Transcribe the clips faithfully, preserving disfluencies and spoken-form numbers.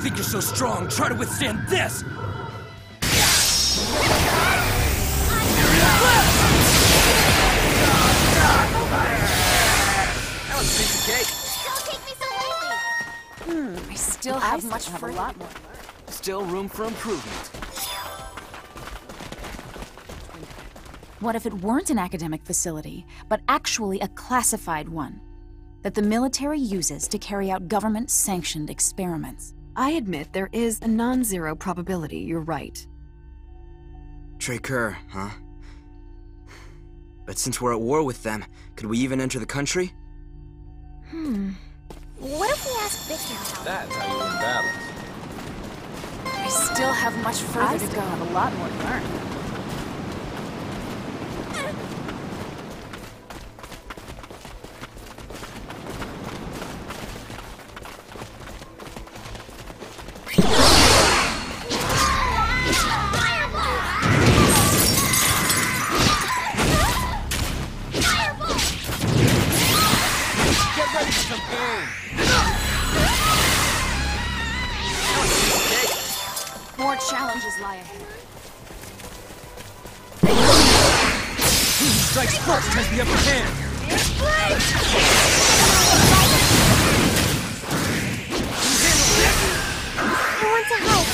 think you're so strong, try to withstand this! That was a piece of cake. Don't take me so lightly. Hmm, I still have much have a lot more. Still room for improvement. What if it weren't an academic facility, but actually a classified one that the military uses to carry out government-sanctioned experiments? I admit there is a non-zero probability you're right. Traker, huh? But since we're at war with them, could we even enter the country? Hmm. What if we ask Victor to help? That's how you win battles. I still have much further I to still go. have a lot more to learn. Get ready for some pain! More challenges lie ahead. Who strikes first has the upper hand! I want to help.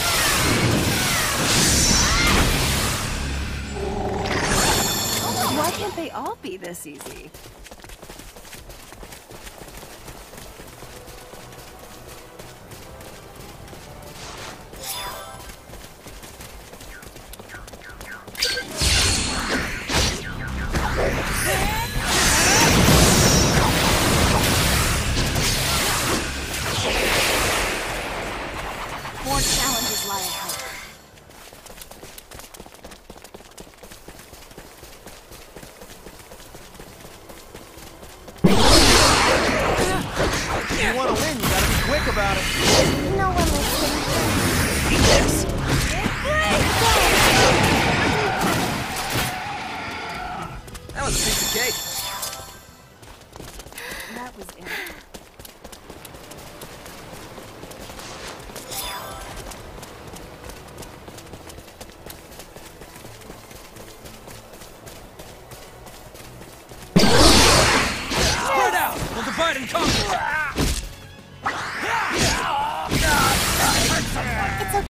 Why can't they all be this easy? More challenges lie ahead. If you want to win, you gotta be quick about it. You know what?